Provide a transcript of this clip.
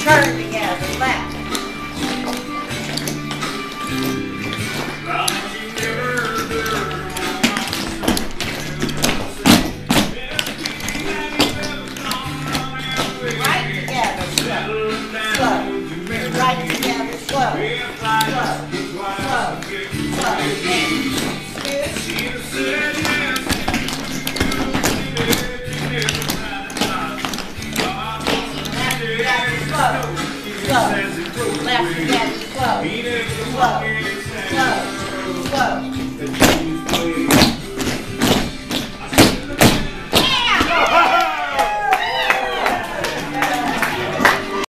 Turn together, left. Right together, slow. Slow. Right together, slow. Slow. Slow. Slow. Slow. Left together, slow. Slow. Slow. Slow.